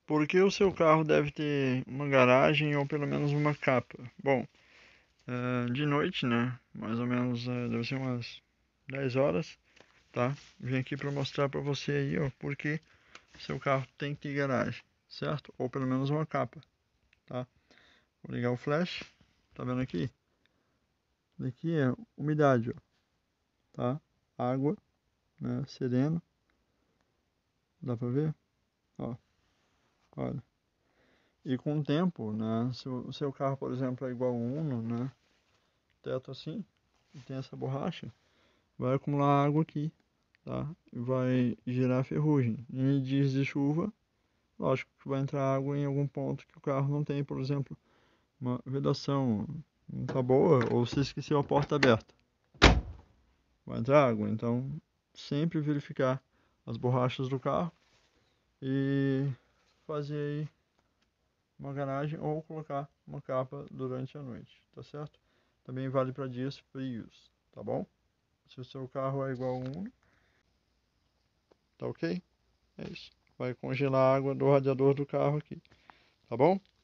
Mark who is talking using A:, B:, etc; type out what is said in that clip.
A: Por que o seu carro deve ter uma garagem ou pelo menos uma capa? Bom, de noite, né? Mais ou menos, deve ser umas 10 horas, tá? Vim aqui para mostrar para você aí, ó, porque seu carro tem que ter garagem, certo? Ou pelo menos uma capa, tá? Vou ligar o flash, tá vendo aqui? Daqui é umidade, ó, tá? Água, né? Sereno, dá pra ver? Ó, olha. E com o tempo, né? Se o seu carro, por exemplo, é igual um Uno, né? Teto assim, e tem essa borracha, vai acumular água aqui, tá? E vai gerar ferrugem. Em dias de chuva, lógico que vai entrar água em algum ponto que o carro não tem, por exemplo, uma vedação não tá boa, ou você esqueceu a porta aberta, vai entrar água. Então, sempre verificar as borrachas do carro e fazer aí uma garagem ou colocar uma capa durante a noite, tá certo? Também vale para dias frios, tá bom? Se o seu carro é igual a um, tá ok? É isso. Vai congelar a água do radiador do carro aqui, tá bom?